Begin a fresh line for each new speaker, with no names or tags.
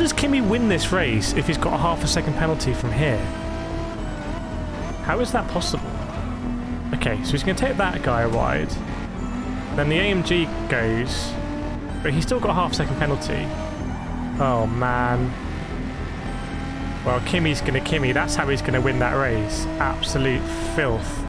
does Kimi win this race if he's got a half a second penalty from here? How is that possible? Okay, so he's going to take that guy wide. Then the AMG goes, but he's still got a half second penalty. Oh man. Well, Kimi's going to Kimi. That's how he's going to win that race. Absolute filth.